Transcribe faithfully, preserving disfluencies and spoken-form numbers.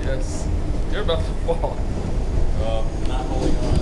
Yes. You're about to fall. Uh, not holding on.